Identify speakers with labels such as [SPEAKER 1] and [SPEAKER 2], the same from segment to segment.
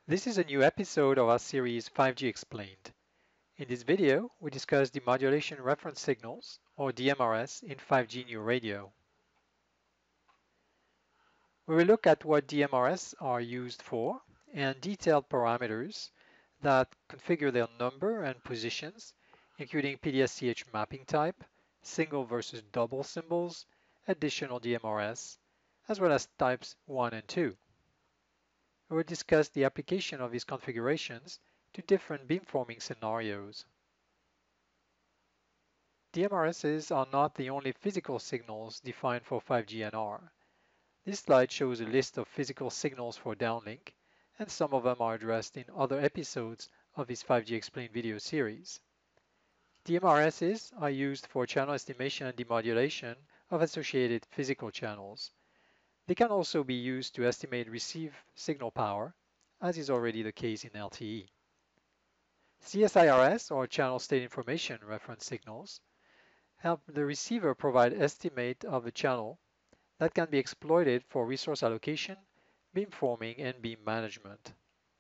[SPEAKER 1] This is a new episode of our series 5G Explained. In this video, we discuss demodulation reference signals, or DMRS, in 5G New Radio. We will look at what DMRS are used for and detailed parameters that configure their number and positions, including PDSCH mapping type, single versus double symbols, additional DMRS, as well as types 1 and 2. We will discuss the application of these configurations to different beamforming scenarios. DMRSs are not the only physical signals defined for 5G NR. This slide shows a list of physical signals for downlink, and some of them are addressed in other episodes of this 5G Explained video series. DMRSs are used for channel estimation and demodulation of associated physical channels. They can also be used to estimate receive signal power, as is already the case in LTE. CSIRS, or channel state information reference signals, help the receiver provide estimate of the channel that can be exploited for resource allocation, beamforming, and beam management.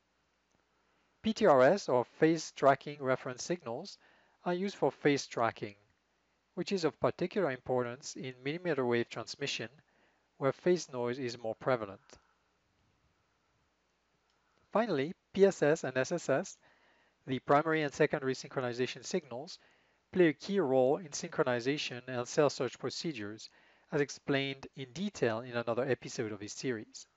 [SPEAKER 1] PTRS, or phase tracking reference signals, are used for phase tracking, which is of particular importance in millimeter wave transmission, where phase noise is more prevalent. Finally, PSS and SSS, the primary and secondary synchronization signals, play a key role in synchronization and cell search procedures, as explained in detail in another episode of this series.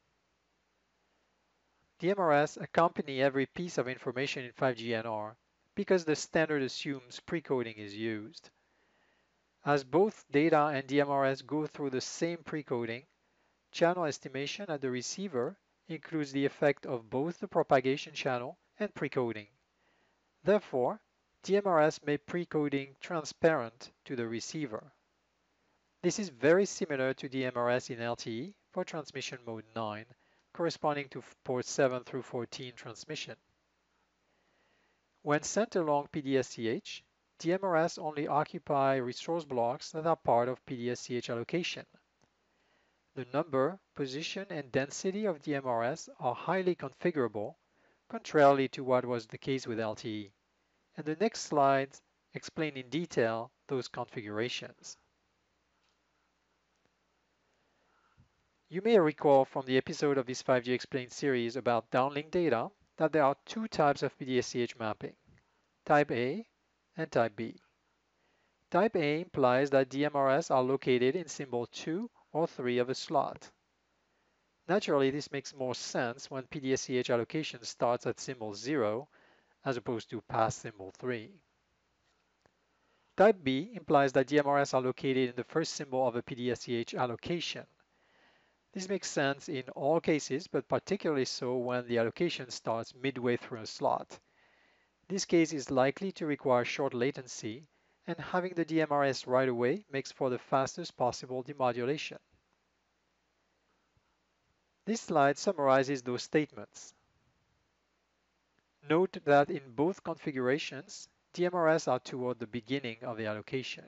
[SPEAKER 1] DMRS accompany every piece of information in 5G NR because the standard assumes precoding is used. As both data and DMRS go through the same precoding, channel estimation at the receiver includes the effect of both the propagation channel and precoding. Therefore, DMRS make precoding transparent to the receiver. This is very similar to DMRS in LTE for transmission mode 9, corresponding to ports 7 through 14 transmission. When sent along PDSCH, DMRS only occupy resource blocks that are part of PDSCH allocation. The number, position, and density of DMRS are highly configurable, contrarily to what was the case with LTE. And the next slides explain in detail those configurations. You may recall from the episode of this 5G Explained series about downlink data that there are two types of PDSCH mapping, Type A and Type B. Type A implies that DMRS are located in symbol 2 or 3 of a slot. Naturally, this makes more sense when PDSCH allocation starts at symbol 0 as opposed to past symbol 3. Type B implies that DMRS are located in the first symbol of a PDSCH allocation. This makes sense in all cases, but particularly so when the allocation starts midway through a slot. This case is likely to require short latency, and having the DMRS right away makes for the fastest possible demodulation. This slide summarizes those statements. Note that in both configurations, DMRS are toward the beginning of the allocation.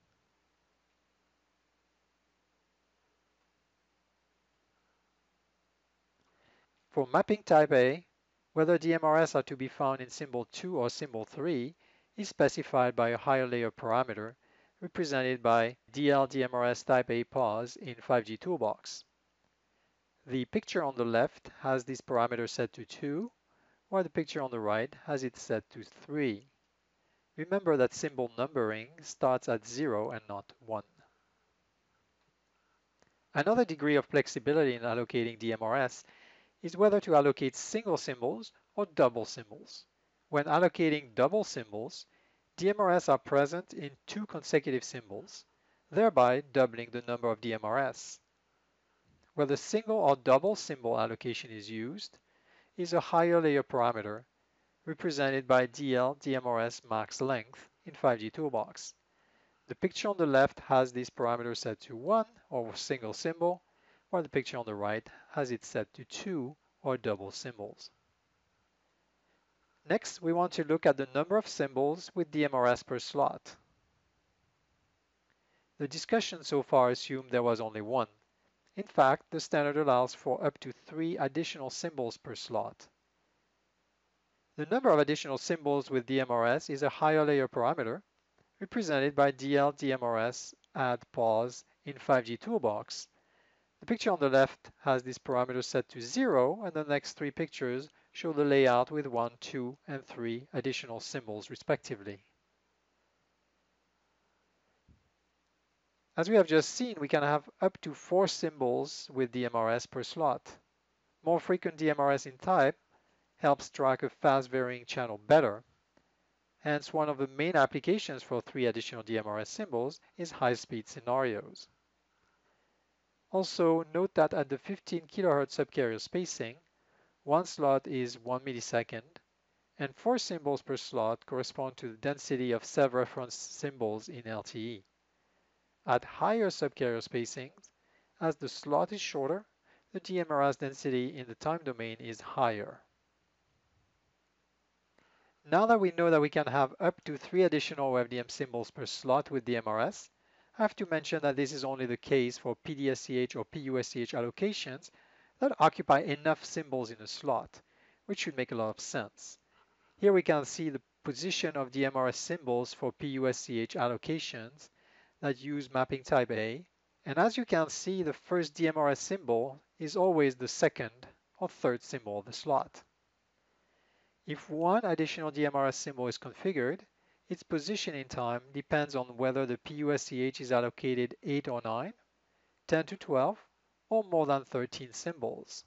[SPEAKER 1] For mapping type A, whether DMRS are to be found in symbol 2 or symbol 3 is specified by a higher layer parameter represented by DL DMRS type A POSCH in 5G Toolbox. The picture on the left has this parameter set to 2, while the picture on the right has it set to 3. Remember that symbol numbering starts at 0 and not 1. Another degree of flexibility in allocating DMRS is whether to allocate single symbols or double symbols. When allocating double symbols, DMRS are present in 2 consecutive symbols, thereby doubling the number of DMRS. Whether single or double symbol allocation is used is a higher layer parameter represented by DL DMRS max length in 5G Toolbox. The picture on the left has this parameter set to 1 or single symbol, while the picture on the right has it set to 2 or double symbols. Next, we want to look at the number of symbols with DMRS per slot. The discussion so far assumed there was only one. In fact, the standard allows for up to 3 additional symbols per slot. The number of additional symbols with DMRS is a higher layer parameter, represented by DL DMRS add pause in 5G Toolbox. The picture on the left has this parameter set to 0, and the next three pictures show the layout with 1, 2, and 3 additional symbols respectively. As we have just seen, we can have up to 4 symbols with DMRS per slot. More frequent DMRS in type helps track a fast-varying channel better. Hence, one of the main applications for 3 additional DMRS symbols is high-speed scenarios. Also, note that at the 15 kHz subcarrier spacing, one slot is 1 millisecond, and 4 symbols per slot correspond to the density of self-reference symbols in LTE. At higher subcarrier spacings, as the slot is shorter, the DMRS density in the time domain is higher. Now that we know that we can have up to 3 additional FDM symbols per slot with DMRS, I have to mention that this is only the case for PDSCH or PUSCH allocations that occupy enough symbols in a slot, which should make a lot of sense. Here we can see the position of DMRS symbols for PUSCH allocations that use mapping type A, and as you can see, the first DMRS symbol is always the second or third symbol of the slot. If one additional DMRS symbol is configured, its position in time depends on whether the PUSCH is allocated 8 or 9, 10 to 12, or more than 13 symbols.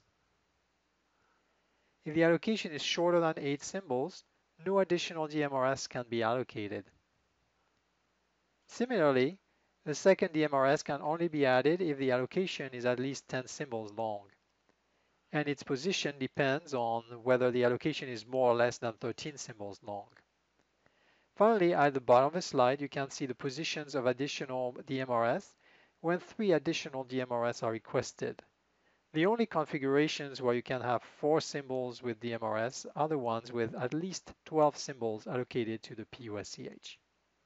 [SPEAKER 1] If the allocation is shorter than 8 symbols, no additional DMRS can be allocated. Similarly, the second DMRS can only be added if the allocation is at least 10 symbols long, and its position depends on whether the allocation is more or less than 13 symbols long. Finally, at the bottom of the slide, you can see the positions of additional DMRS when 3 additional DMRS are requested. The only configurations where you can have 4 symbols with DMRS are the ones with at least 12 symbols allocated to the PUSCH.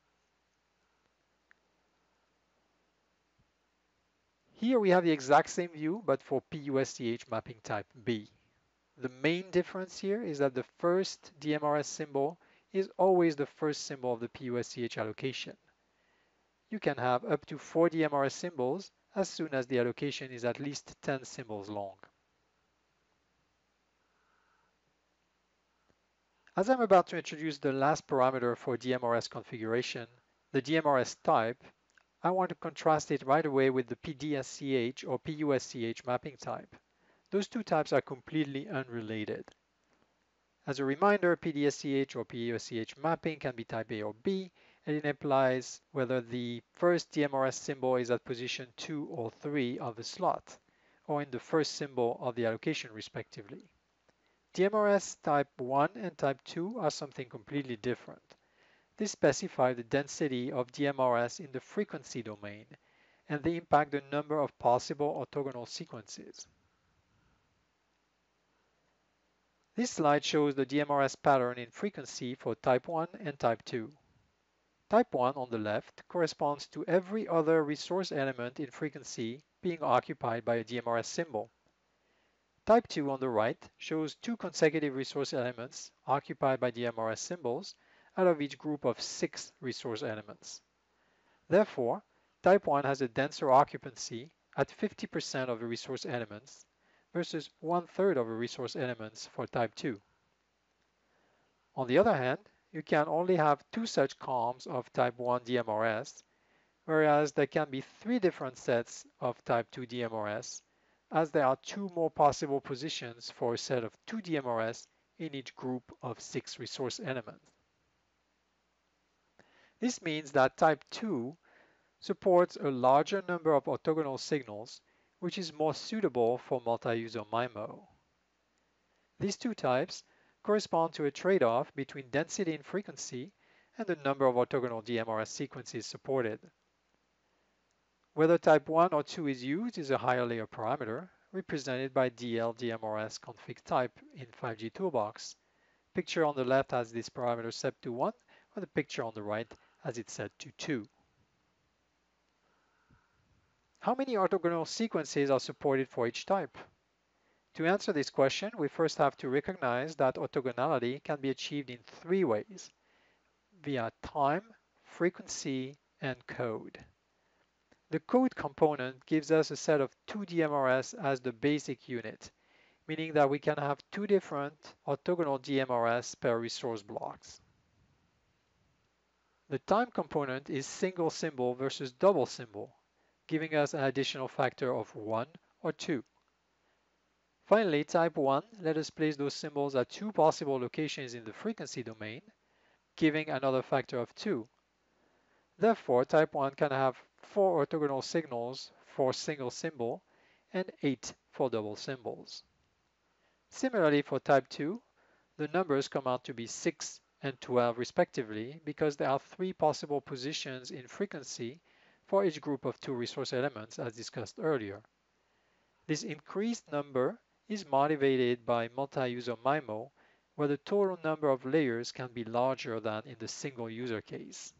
[SPEAKER 1] Here we have the exact same view, but for PUSCH mapping type B. The main difference here is that the first DMRS symbol is always the first symbol of the PUSCH allocation. You can have up to 4 DMRS symbols as soon as the allocation is at least 10 symbols long. As I'm about to introduce the last parameter for DMRS configuration, the DMRS type, I want to contrast it right away with the PDSCH or PUSCH mapping type. Those two types are completely unrelated. As a reminder, PDSCH or PUSCH mapping can be type A or B, and it implies whether the first DMRS symbol is at position 2 or 3 of the slot, or in the first symbol of the allocation respectively. DMRS type 1 and type 2 are something completely different. They specify the density of DMRS in the frequency domain, and they impact the number of possible orthogonal sequences. This slide shows the DMRS pattern in frequency for type 1 and type 2. Type 1 on the left corresponds to every other resource element in frequency being occupied by a DMRS symbol. Type 2 on the right shows 2 consecutive resource elements occupied by DMRS symbols out of each group of 6 resource elements. Therefore, type 1 has a denser occupancy at 50% of the resource elements versus 1/3 of the resource elements for type 2. On the other hand, you can only have 2 such columns of type 1 DMRS, whereas there can be 3 different sets of type 2 DMRS, as there are 2 more possible positions for a set of 2 DMRS in each group of 6 resource elements. This means that type 2 supports a larger number of orthogonal signals, which is more suitable for multi-user MIMO. These two types correspond to a trade-off between density and frequency and the number of orthogonal DMRS sequences supported. Whether type 1 or 2 is used is a higher layer parameter, represented by DL DMRS config type in 5G Toolbox. Picture on the left has this parameter set to 1, while the picture on the right has it set to 2. How many orthogonal sequences are supported for each type? To answer this question, we first have to recognize that orthogonality can be achieved in three ways: via time, frequency, and code. The code component gives us a set of two DMRS as the basic unit, meaning that we can have two different orthogonal DMRS per resource blocks. The time component is single symbol versus double symbol, giving us an additional factor of 1 or 2. Finally, type 1 let us place those symbols at two possible locations in the frequency domain, giving another factor of 2. Therefore, type 1 can have 4 orthogonal signals for single symbol and 8 for double symbols. Similarly, for type 2, the numbers come out to be 6 and 12 respectively because there are 3 possible positions in frequency for each group of 2 resource elements as discussed earlier. This increased number is motivated by multi-user MIMO, where the total number of layers can be larger than in the single user case.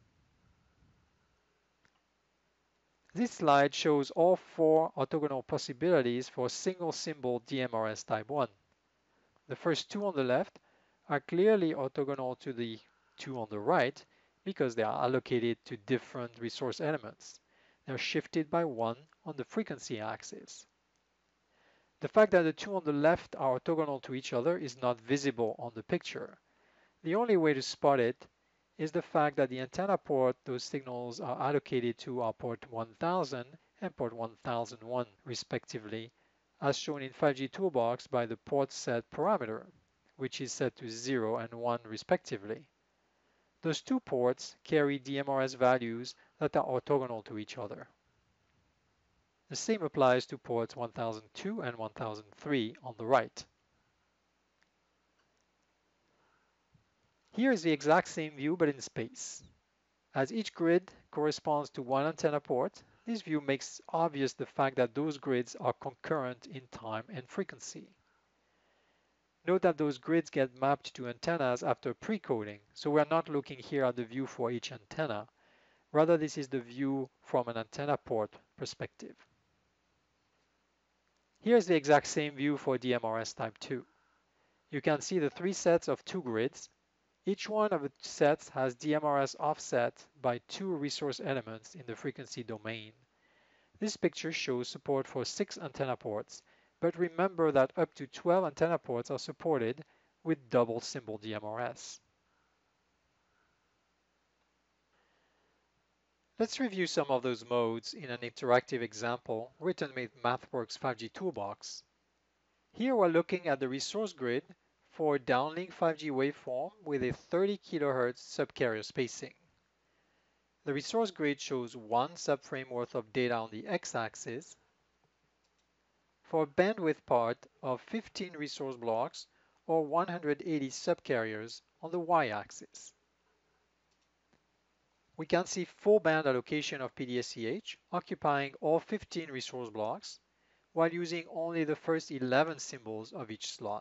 [SPEAKER 1] This slide shows all 4 orthogonal possibilities for single symbol DMRS type 1. The first 2 on the left are clearly orthogonal to the 2 on the right because they are allocated to different resource elements. They're shifted by 1 on the frequency axis. The fact that the 2 on the left are orthogonal to each other is not visible on the picture. The only way to spot it is the fact that the antenna port those signals are allocated to are port 1000 and port 1001 respectively, as shown in 5G Toolbox by the port set parameter, which is set to 0 and 1 respectively. Those two ports carry DMRS values that are orthogonal to each other. The same applies to ports 1002 and 1003 on the right. Here is the exact same view but in space. As each grid corresponds to one antenna port, this view makes obvious the fact that those grids are concurrent in time and frequency. Note that those grids get mapped to antennas after precoding, so we're not looking here at the view for each antenna. Rather, this is the view from an antenna port perspective. Here's the exact same view for DMRS type 2. You can see the 3 sets of 2 grids. Each one of the sets has DMRS offset by 2 resource elements in the frequency domain. This picture shows support for 6 antenna ports, but remember that up to 12 antenna ports are supported with double symbol DMRS. Let's review some of those modes in an interactive example written with MathWorks 5G Toolbox. Here we're looking at the resource grid for a downlink 5G waveform with a 30 kHz subcarrier spacing. The resource grid shows 1 subframe worth of data on the x-axis for a bandwidth part of 15 resource blocks or 180 subcarriers on the y-axis. We can see full band allocation of PDSCH occupying all 15 resource blocks while using only the first 11 symbols of each slot.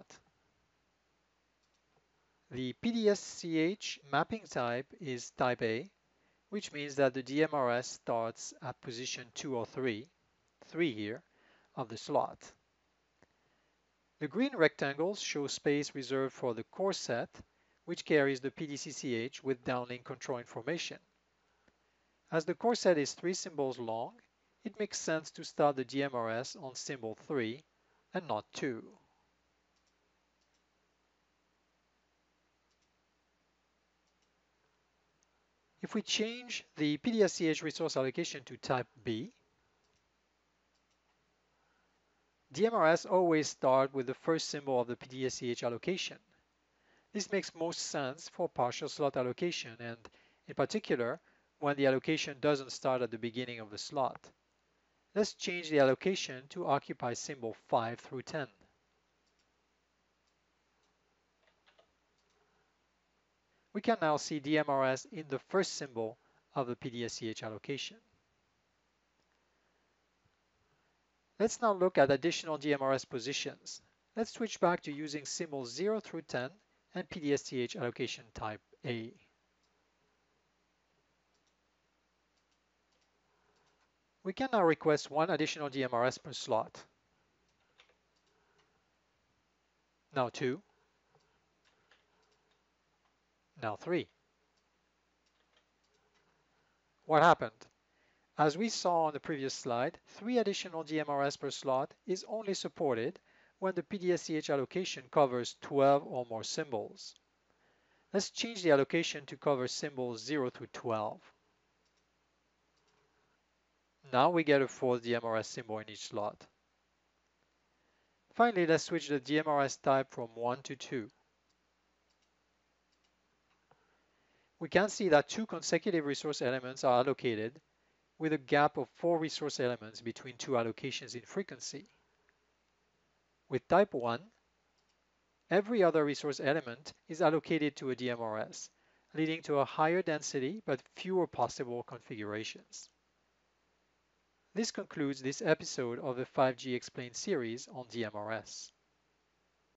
[SPEAKER 1] The PDSCH mapping type is type A, which means that the DMRS starts at position 2 or 3 here, of the slot. The green rectangles show space reserved for the core set, which carries the PDCCH with downlink control information. As the core set is 3 symbols long, it makes sense to start the DMRS on symbol 3 and not 2. If we change the PDSCH resource allocation to type B, DMRS always start with the first symbol of the PDSCH allocation. This makes most sense for partial slot allocation and, in particular, when the allocation doesn't start at the beginning of the slot. Let's change the allocation to occupy symbol 5 through 10. We can now see DMRS in the first symbol of the PDSCH allocation. Let's now look at additional DMRS positions. Let's switch back to using symbols 0 through 10 and PDSCH allocation type A. We can now request 1 additional DMRS per slot. now 2, now 3. What happened? As we saw on the previous slide, 3 additional DMRS per slot is only supported when the PDSCH allocation covers 12 or more symbols. Let's change the allocation to cover symbols 0 through 12. Now we get a 4th DMRS symbol in each slot. Finally, let's switch the DMRS type from 1 to 2. We can see that 2 consecutive resource elements are allocated with a gap of 4 resource elements between 2 allocations in frequency. With type 1, every other resource element is allocated to a DMRS, leading to a higher density but fewer possible configurations. This concludes this episode of the 5G Explained series on DMRS.